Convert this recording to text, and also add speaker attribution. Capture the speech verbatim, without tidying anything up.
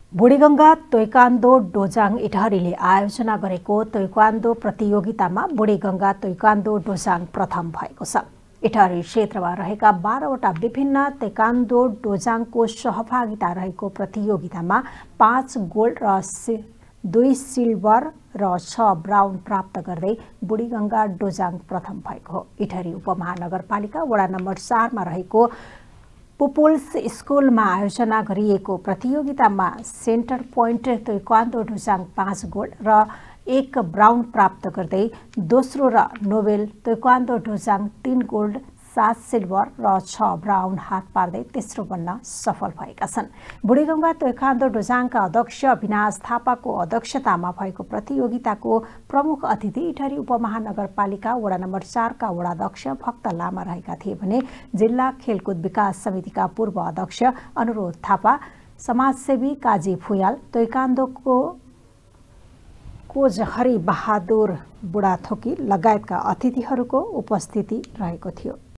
Speaker 1: Budhiganga taekwondo dojang इटहरीले आयोजना गरेको taekwondo प्रतियोगितामा बुढीगंगा ताइक्वान्दो डोजाङ प्रथम भएको छ। इटहरी क्षेत्रमा रहेका बाह्रवटा विभिन्न ताइक्वान्दो डोजाङको सहभागिता रहेको प्रतियोगितामा पाँच गोल्ड र दुई सिल्भर र छ ब्राउन प्राप्त गर्दै बुढीगंगा डोजाङ प्रथम भएको हो। इटहरी उपमहानगरपालिका वडा नम्बर चारमा रहेको पुपुल्स स्कुलमा आयोजना गरिएको प्रतियोगितामा सेन्टर पोइन्ट ताइक्वान्दो डोजाङ पाँच गोल्ड र एक ब्राउन प्राप्त गर्दै दोस्रो र नोबेल ताइक्वान्दो डोजाङ तीन गोल्ड सात सिल्भर र छ ब्राउन हात पार्दै तेस्रो बन्न सफल भएका छन्। बुढीगंगा ताइक्वान्दो डोजाङका अध्यक्ष अविनाश थापाको अध्यक्षतामा भएको प्रतियोगिताको प्रमुख अतिथि इटहरी उपमहानगरपालिका वडा नम्बर चारका वडाध्यक्ष भक्त लामा रहेका थिए भने जिल्ला खेलकुद विकास समितिका पूर्व अध्यक्ष अनुरोध थापा, समाजसेवी काजी फुयाल, ताइक्वान्दोको कोच हरि बहादुर बुढाथोकी लगायतका अतिथिहरूको उपस्थिति रहेको थियो।